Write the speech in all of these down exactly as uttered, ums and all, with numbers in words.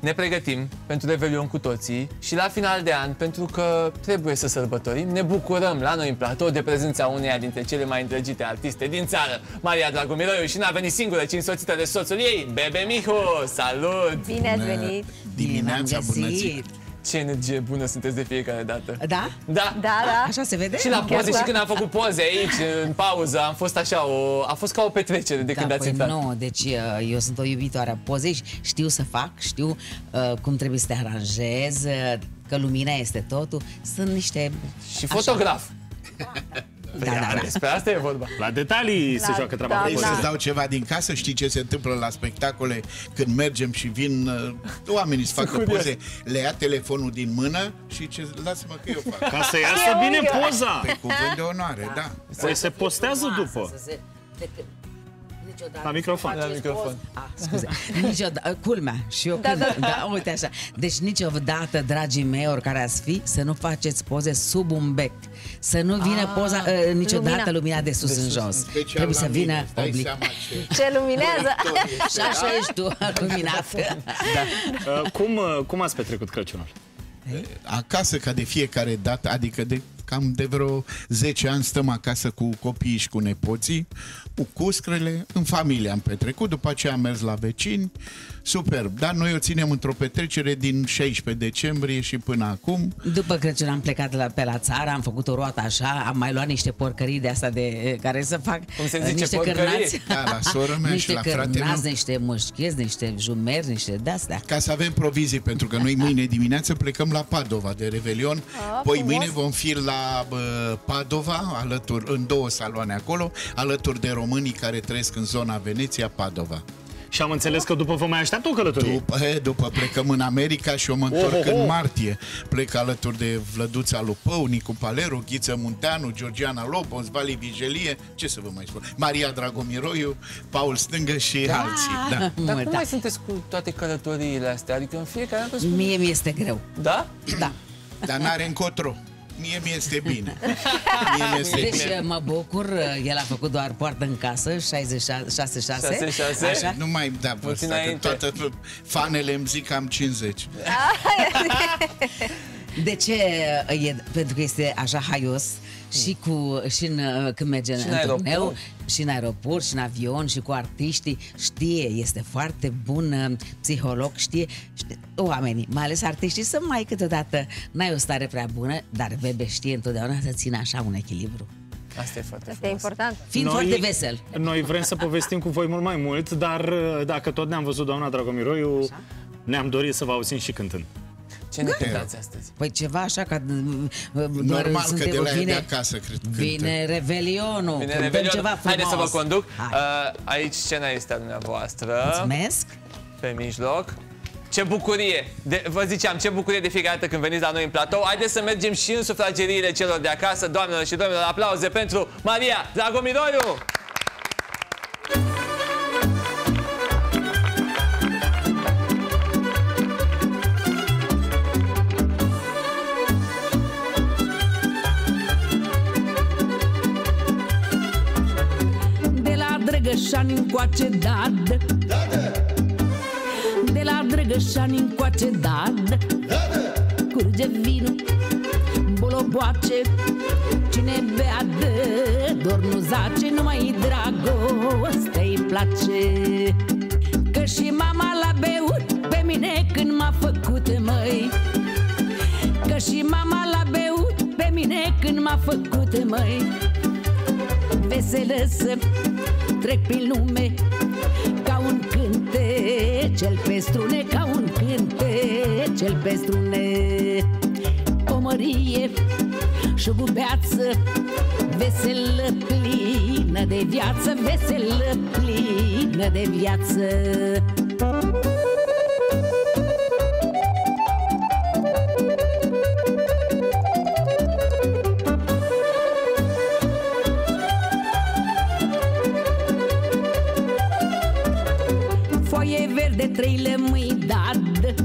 ne pregătim pentru Revelion cu toții și la final de an, pentru că trebuie să sărbătorim, ne bucurăm la noi în platou de prezența uneia dintre cele mai îndrăgite artiste din țară, Maria Dragomiroiu, și n-a venit singură, ci însoțită de soțul ei, Bebe Mihu. Salut! Bine ați venit! Dimineața, bună zi! Ce energie bună sunteți de fiecare dată. Da? Da. Da, da. Așa se vede? Și la poze, și când am făcut poze aici, în pauză, am fost așa, o, a fost ca o petrecere de da, când ați păi intrat. nu, deci eu sunt o iubitoare a pozei, știu să fac, știu uh, cum trebuie să te aranjez, uh, că lumina este totul, sunt niște... Și fotograf. Da, da, da. Despre asta e vorba. La detalii La, se joacă treaba. da, Vrei da. să-ți dau ceva din casă? Știi ce se întâmplă la spectacole când mergem și vin uh, oamenii să facă poze, le ia telefonul din mână și ce, lasă-mă că eu fac. Ca să iasă bine poza. Pe cuvânt de onoare, da. Păi se postează după. Să se- de- de- niciodată La microfon. să faceți La microfon. poz- Ah, scuze. Niciodată, culmea, și eu Da, când, da, da. da, uite așa. Deci niciodată, dragii mei, oricare ați fi, să nu faceți poze sub un bec. Să nu vină poza, uh, niciodată lumina. lumina de sus în jos. Special Trebuie la să vină mine, îți dai oblic. seama ce... Ce luminează! Și așa ești tu, luminat. Uh, cum, uh, cum ați petrecut Crăciunul? Acasă, ca de fiecare dată, adică de cam de vreo zece ani stăm acasă cu copiii și cu nepoții, cu cuscrele, în familie am petrecut, după aceea am mers la vecini, superb, dar noi o ținem într-o petrecere din șaisprezece decembrie și până acum. După Crăciun am plecat la, pe la țară, am făcut o roată așa, am mai luat niște porcării de asta de care să fac Cum se uh, zice, niște porcării? cârnați. Da, la sora mea niște și la fratele cârnați, meu. niște mușchezi, niște jumeri, niște de-astea. Ca să avem provizii, pentru că noi mâine dimineață plecăm la Padova de Revelion. Ah, Poi frumos. mâine vom fi la bă, Padova, alături, în două saloane acolo, alături de românii care trăiesc în zona Veneția, Padova. Și am înțeles că după vă mai așteaptă o călătorie. După, he, după plecăm în America și eu mă întorc Oh, oh, oh. în martie. Plec alături de Vlăduța Lupău, Nicu Paleru, Ghiță Munteanu, Georgiana Lobos, Vali Vigelie, ce să vă mai spun, Maria Dragomiroiu, Paul Stângă și alții. Da. Dar Mult, cum da. mai sunteți cu toate călătoriile astea? Adică în fiecare an spun... Mie mi este greu. Da? Da. Dar n-are încotro. Mie mi-este bine. Mie mi-este Deci bine. mă bucur, el a făcut doar poartă în casă, șaizeci și șase. șase șase. Așa. Nu mai da vârsta, că înainte. toate fanele îmi zic că am cincizeci. De ce e? Pentru că este așa haios și, cu, și în, când merge Și în în aeroport. turneu, și în aeroport, și în avion, și cu artiștii. Știe, este foarte bun uh, psiholog, știe, știe oamenii, mai ales artiștii, sunt mai câteodată, n-ai o stare prea bună, dar Bebe știe întotdeauna să țină așa un echilibru. Asta e foarte Asta e frumos. important. Fiind foarte vesel. Noi vrem să povestim cu voi mult mai mult, dar uh, dacă tot ne-am văzut, doamna Dragomiroiu, ne-am dorit să vă auzim și cântând. Ce ne cântați astăzi? Păi ceva așa ca doar Normal că suntem- de la ea vine, de acasă cred că vine Revelionul, Vine cântăm Revelion. ceva frumos. Haideți să vă conduc. Hai. Uh, aici scena este a dumneavoastră. Mulțumesc. Pe mijloc. Ce bucurie! De, vă ziceam, ce bucurie de fiecare dată când veniți la noi în platou. Haideți să mergem și în sufrageriile celor de acasă. Doamnelor și domnilor, aplauze pentru Maria Dragomiroiu! De la Drăgășani încoace, dad. De la Drăgășani încoace, dad. Curge vinul, boloboace. Cine bea dă, doar nu zace, numai dragoste-i place. Că și mama l-a beut pe mine când m-a făcut, măi. Că și mama l-a beut pe mine când m-a făcut, măi. Veselă să trec prin lume ca un cântecel pe strune, ca un cântecel pe strune. O mărie și o gubeață, veselă plină de viață, veselă plină de viață. Foaie verde, trei lămâi, dad.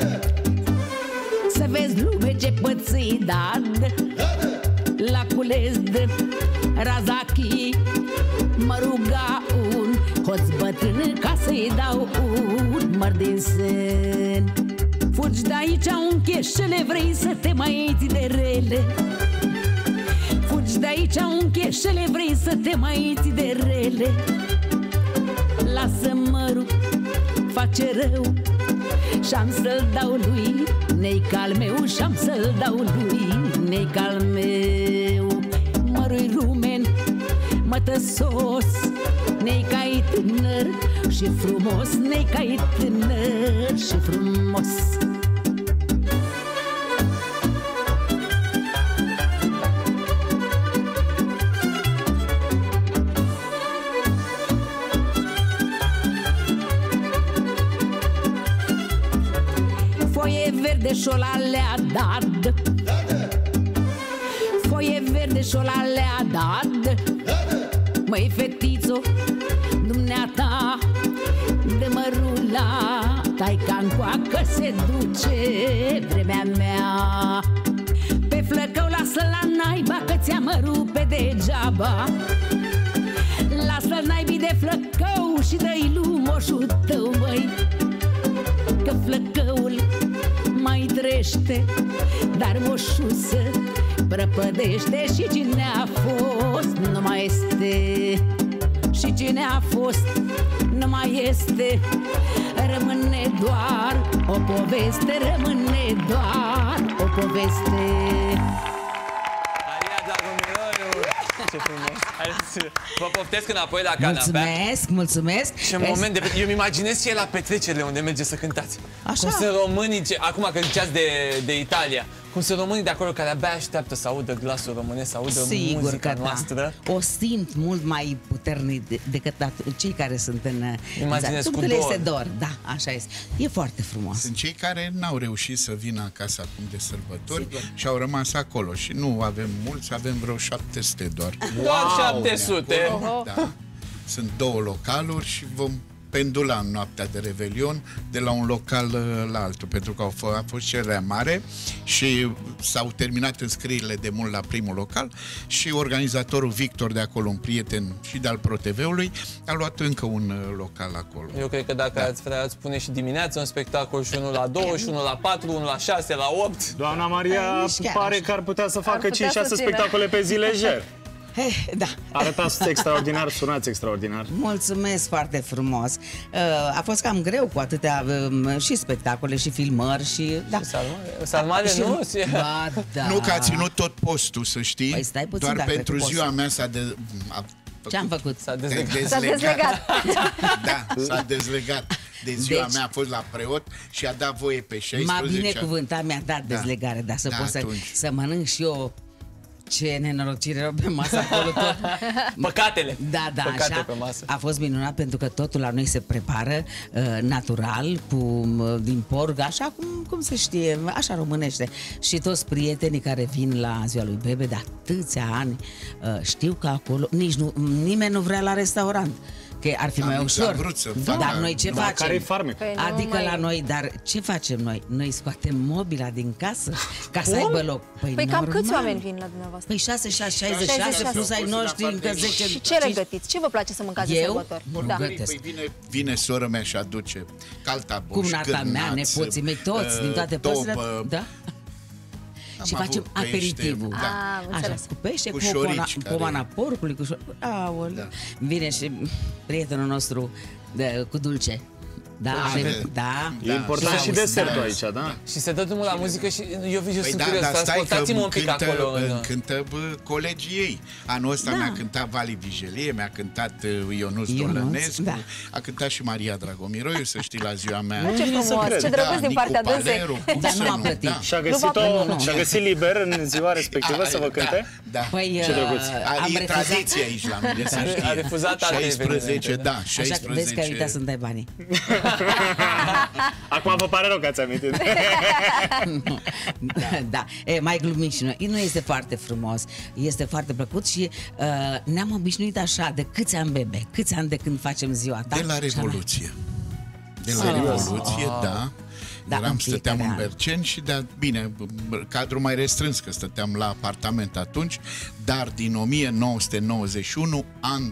Să vezi lume ce pățâi, dad. La cules de razachii mă ruga un hoț bătrân ca să-i dau un măr din sân. Fugi de aici, uncheșele, vrei să te mai iei de rele. Fugi de aici, uncheșele, vrei să te mai iei de rele. Lasă mărul, face rău, și-am să-l dau lui neica al meu, și-am să-l dau lui neica al meu. Mărui rumen, mătăsos, neica-i tânăr și frumos, neica-i tânăr și frumos. Foie verde și-o-la le-a dat, foie verde și-o-la le-a dat. Măi fetițo, dumneata, de mărula taica-n coacă se duce vremea mea. Pe flăcău lasă la naiba că ți-am rupe degeaba. Lasă-l naibii de flăcău și dă-i lui moșul tău, măi, că flăcăul mai trește, dar moșul se prăpădește. Și cine a fost nu mai este, și cine a fost nu mai este. Rămâne doar o poveste, rămâne doar o poveste. Maria Dragomiroiu, ce frumos! Haideți, vă poftesc înapoi la canapea. Mulțumesc, mulțumesc. Și în moment de... Eu mi imaginez și e la petrecerile unde mergeți să cântați. Așa. Cum sunt românii, ce... acum că ziceați de, de Italia, cum sunt românii de acolo care abia așteaptă să audă glasul românesc, să audă Sigur muzica că noastră. Da. O simt mult mai puternic de, decât cei care sunt în... Imaginez cu dor. dor. Este dor, da, așa este. E foarte frumos. Sunt cei care n-au reușit să vină acasă acum de sărbători. Sigur. Și au rămas acolo. Și nu avem mulți, avem vreo șapte sute doar. Doar șapte sute. Da. Sunt două localuri și vom pendula în noaptea de Revelion de la un local la altul, pentru că au f- a fost cererea mare și s-au terminat înscrierile de mult la primul local și organizatorul Victor de acolo, un prieten și de-al ProTV-ului, a luat încă un local acolo. Eu cred că dacă da. ați vrea, ați pune și dimineața un spectacol, și unul la două, și unul la patru, unul la șase, la opt. Doamna Maria pare că ar putea să facă cinci șase spectacole pe zi lejer. He, da. Arătați extraordinar, sunați extraordinar. Mulțumesc foarte frumos. A fost cam greu cu atâtea și spectacole și filmări și... Da. Sarmale, și, nu? Ba, da. Nu că a ținut tot postul, să știi. Păi stai puțin, doar pentru ziua mea s-a de... Ce-am făcut? S-a dezlegat. S-a dezlegat. Da, s-a dezlegat. De ziua Deci, mea a fost la preot și a dat voie pe șaisprezece. M-a binecuvântat, mi-a dat Da. dezlegare, dar să Da, pot să, atunci. să mănânc și eu. Ce nenorocire rău pe masă acolo tot. Păcatele. Da, da, Păcate așa. pe masă. A fost minunat pentru că totul la noi se prepară uh, natural, cu, uh, din porc, așa cum, cum se știe, așa românește. Și toți prietenii care vin la ziua lui Bebe de atâția ani, uh, știu că acolo nici nu, nimeni nu vrea la restaurant. Că ar fi Am- mai am ușor. vrut să Da, fac, dar dar- noi ce Da, facem? care-i farmec? Păi nu Adică mai- la noi, dar ce facem noi? Noi scoatem mobila din casă ca să aibă loc. Păi cam câți normal. oameni vin la dumneavoastră? Păi șase, șase, șaizeci, șaizeci și șase șase. plus ai noștri încă Și zece. Și ce regătiți? Ce vă place să mâncați de Eu? sărbători? Nu Da. gătesc. Păi vine, vine sora mea și aduce caltaboș, Cumnata mea, cârnați, nepoții mei, toți, uh, din toate părțile. tobă. Da? Am Și avut facem pește, aperitivul. da. Ah, am Așa, înțeles. cu pește, Cu cu, pomana, șorici care- pomana porcului, cu șorici. Aoleu. Da. Vine și prietenul nostru de, cu dulce. Da, Păi, are, de- da. E important și da, desertul da. aici, da? Și se dă drumul la muzică și eu, eu Păi sunt da, curios, dar stai că transportați-mă un pic cântă, acolo. În... cântă bă, colegii ei. Anul ăsta Da. mi-a cântat Vali Vigelie, mi-a cântat uh, Ionuț Ionuț, Dolănescu, da. a cântat și Maria Dragomiroiu, să știi, la ziua mea. Ce vine să frumos, cred. ce drăguț din Nicu partea dânsei. Paleru, cum Dar să nu am plătit. Și-a Nu găsit, va- o, nu, nu. și-a găsit liber în ziua respectivă să vă cânte? Da. Păi, Ce drăguț. A, am e refuzat. tradiție aici la mine, să A- știi. a refuzat alte șaisprezece, evenimente, da, Așa că șaisprezece. vezi că ai uitat să-mi dai banii. Acum vă pare rău că ați amintit. Da, da. E, mai glumim și noi. Nu este foarte frumos, este foarte plăcut și uh, ne-am obișnuit așa de câți ani, Bebe, câți ani de când facem ziua ta. De la Și am- Revoluție. De la Serios? Revoluție, da. Da, Eram, în stăteam fiecare în an. Berceni și, de, bine, cadrul mai restrâns, că stăteam la apartament atunci, dar din o mie nouă sute nouăzeci și unu, an de an.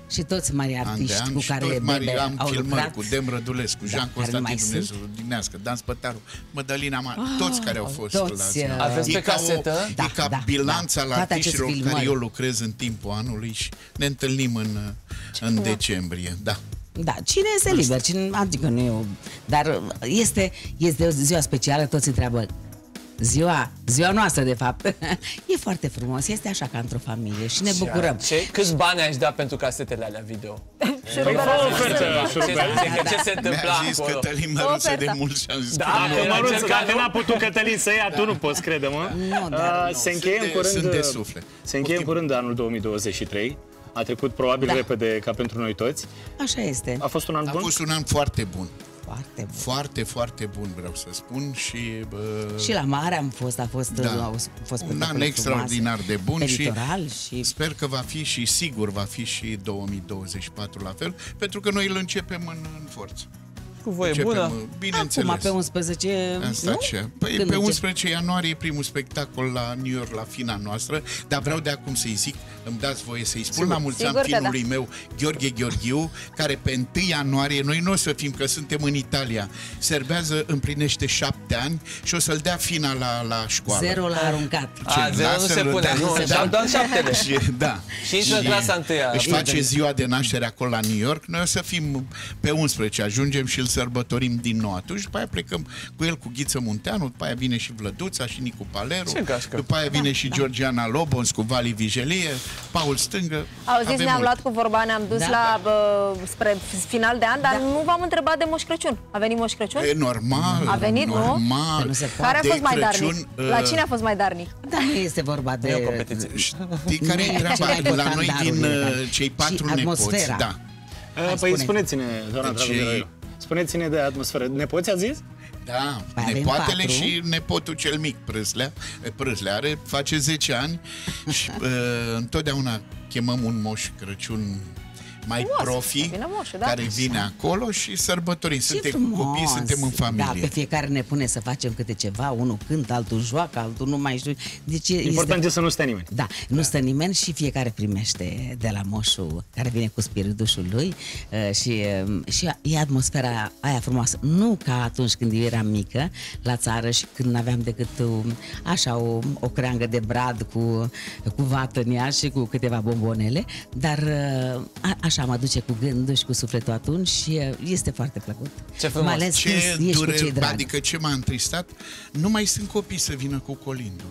și toți mari an de artiști an cu și care tot mari Bebe am au filmări lucrat. cu Dem Rădulescu, Da, Jean care nu mai Constantin sunt. Dumnezeu Dinească, Dan Spătaru, Mădălina Mare, toți care au fost toți, la uh, Aveți E pe ca o- casetă? Da, E ca da, bilanța da. la Toate artiștilor aceste cu care filmări. eu lucrez în timpul anului și ne întâlnim în, în decembrie. Da. Da, cine este liber, cine, adică nu eu, dar este, este o ziua specială, toți întreabă, ziua, ziua noastră de fapt, e foarte frumos, este așa ca într-o familie și ne bucurăm. Ce, câți bani aș da pentru casetele alea video? Păi fă o ofertă, Ce, șurubel. adică ce se întâmpla Mi-a zis acolo? Cătălin Măruță de Oferta. mult și am zis Da, că Dacă era Măruță, încercat, dacă nu? n-a putut Cătălin să ia, tu nu poți, crede-mă. Nu, dar Uh, Se încheie în Sunt de- curând, sunt de suflet. se încheie în Poftim. curând anul două mii douăzeci și trei. A trecut probabil Da. repede ca pentru noi toți. așa este, A fost un an a bun? fost un an foarte bun. foarte bun. Foarte, foarte bun, vreau să spun și... Bă, Și la mare am fost, a fost, Da. au fost un an spectacole extraordinar frumoase, de bun pe și litoral și sper că va fi și sigur va fi și două mii douăzeci și patru la fel, pentru că noi îl începem în, în forță. Cu voie Începem, bună? bineînțeles. acum pe unsprezece, Asta nu? ce? Păi Când pe încep? unsprezece ianuarie e primul spectacol la New York, la fina noastră, dar vreau de acum să-i zic, îmi dați voie să-i spun Sigur. la mulți ani Sigur că finului meu, Gheorghe Gheorghiu, care pe întâi ianuarie, noi nu o să fim, că suntem în Italia, serbează, împlinește șapte ani și o să-l dea fina la, la școală. Zero l-a aruncat. A, zero nu se lasă-l, pune, da, nu, da. și-am doar șaptele. Și, da. Și intră în clasa întâia. Își face ziua de naștere acolo la New York. Noi o să fim pe unsprezece, ajungem și îl sărbătorim din nou atunci. După aia plecăm cu el cu Ghiță Munteanu, după aia vine și Vlăduța și Nicu Paleru. Ce gașcă. După aia vine și Georgiana Lobons cu Vali Vigelie, Paul Stângă. Auziți, Avem ne-am mult. luat cu vorba, ne-am dus Da. la bă, spre final de an, dar nu v-am întrebat de Moș Crăciun. A venit Moș Crăciun? E normal. A venit, nu? normal. Că nu se poate. Care a De fost mai Crăciun, darnic? La uh, cine a fost mai darnic? Dar nu este vorba Nu e o de... competiție. Știi care e Nu e treaba? cel mai La important noi din darurile, uh, dar cei și patru nepoți, atmosfera. da. Păi spune. spuneți-ne, doamna Deci, Dragomiroiu, spuneți-ne de atmosferă. Nepoți ați zis? Da, Păi avem nepoatele patru. și nepotul cel mic, Prâslea, Prâslea are, face zece ani și uh, întotdeauna chemăm un Moș Crăciun mai Frumos, profi, vine moșul, da. care vine acolo și sărbătorim. Ce Suntem frumos! copii, suntem în familie. Da, pe fiecare ne pune să facem câte ceva, unul cântă, altul joacă, altul nu mai știu. Deci Important este... e să nu stea nimeni. Da, nu stă nimeni și fiecare primește de la moșul care vine cu spiritușul lui uh, și, uh, și e atmosfera aia frumoasă. Nu ca atunci când eu eram mică la țară și când n-aveam decât uh, așa o, o creangă de brad cu, cu vată în ea și cu câteva bombonele, dar uh, a, așa mă duce cu gândul și cu sufletul atunci și uh, este foarte plăcut. Ce frumos. Mai ales Ce când ești cu cei durere, dragi. adică ce m-a întristat, nu mai sunt copii să vină cu colindul.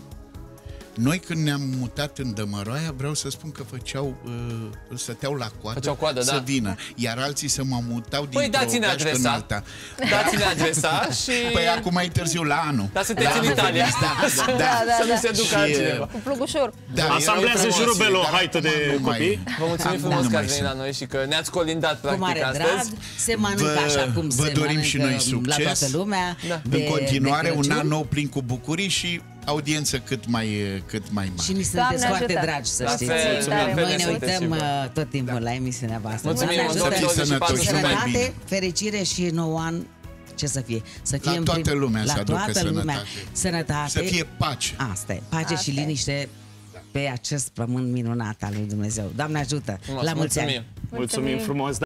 Noi când ne-am mutat în Dămăroaia, vreau să spun că făceau, uh, stăteau la coadă, Făceau coadă, să da. vină, iar alții să mă mutau din Păi dați-ne gașcă în adresa. alta. Dați-ne adresa și... Păi acum mai târziu, la anul. Dar sunteți La în anul Italia. veniți, Da, da, da. Da, da, Să nu da. se ducă Și, altcineva. Cu plugușor. Da, Asamblează erau frumoase, șurubel o dar haită acum de nu mai- copii. Vă mulțumim Da, frumos nu că mai ați venit sunt. la noi și că ne-ați colindat Cu mare practic drag, astăzi. se mănâncă Vă- așa cum vă se dorim mănâncă și noi la succes. toată lumea. Da. de- În continuare, de un Crăciun. an nou plin cu bucurii și audiență cât mai, cât mai mare. Și ni Doamne sunteți foarte ajută. dragi, să La știți. fel, mulțumim, la fel, Noi ne sunteți, uităm sigur. uh, tot timpul la emisiunea voastră. Mulțumim, Doamne în ajută. Să fiți douăzeci și patru sănătoși, numai Sănătate, bine. fericire și nou an. Ce să fie? Să fie La în toată prim- lumea la să aducă toată lumea. sănătate. Sănătate. Să fie pace. Asta e. Pace Asta și e. liniște pe acest pământ minunat al lui Dumnezeu. Doamne ajută! Frumos, La mulți ani! mulțumim. Mulțumim frumos.